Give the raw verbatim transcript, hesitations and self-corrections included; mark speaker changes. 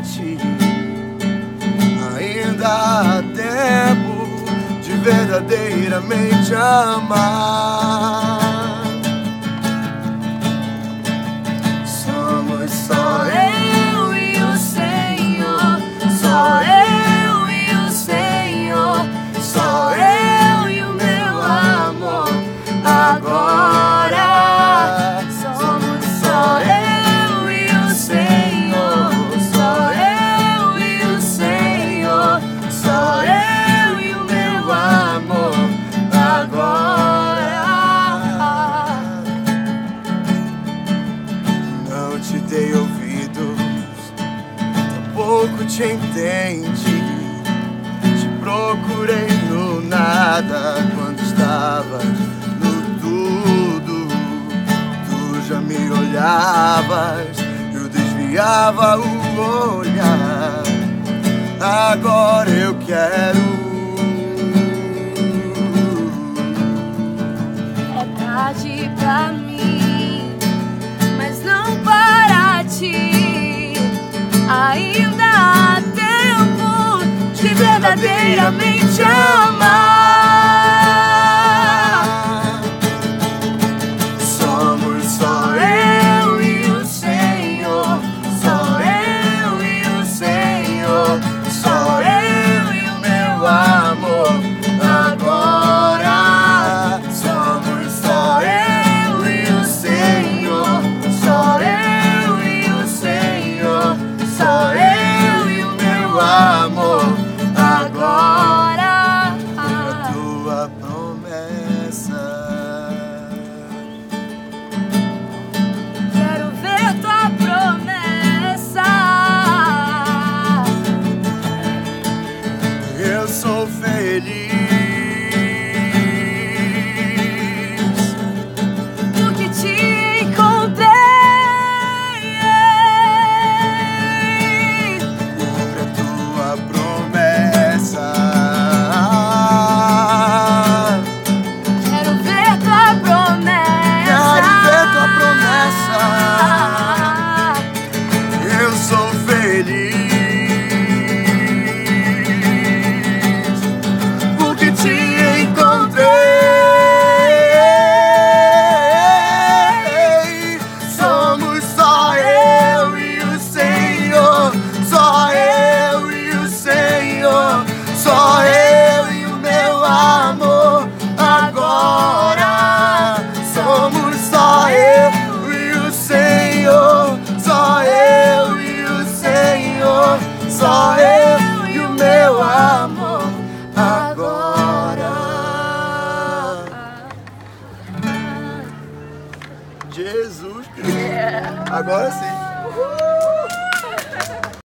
Speaker 1: ti. Ainda há tempo de verdadeiramente amar. Somos só eu e o Senhor, só eu e o Senhor, só eu e o meu amor. Agora somos só eu e o Senhor, só eu e o Senhor, só eu e o meu amor. Agora não te dei ouvidos, tampouco te entendi. Te procurei no nada quando estavas no tudo. Tu já me olhavas, eu desviava o olhar. Agora eu quero.
Speaker 2: É tarde pra mim, mas não para ti. Ainda há tempo de verdadeiramente amar.
Speaker 1: Somos só eu e o Senhor, só eu e o Senhor, só eu e o meu amor. Agora somos só eu e o Senhor, só eu e o Senhor, só eu e o meu amor. Agora a tua promessa.
Speaker 2: Quero ver tua promessa.
Speaker 1: Eu sou feliz
Speaker 2: Porque te encontrei.
Speaker 1: cumpre a tua promessa.
Speaker 2: Quero ver tua promessa.
Speaker 1: Quero ver tua promessa. Eu sou feliz porque te encontrei. Somos só eu e o Senhor, só eu e o Senhor, só eu e o meu amor. Agora somos só eu e o Senhor, só eu e o Senhor, só eu e o meu amor. Agora Jesus Cristo. Agora sim.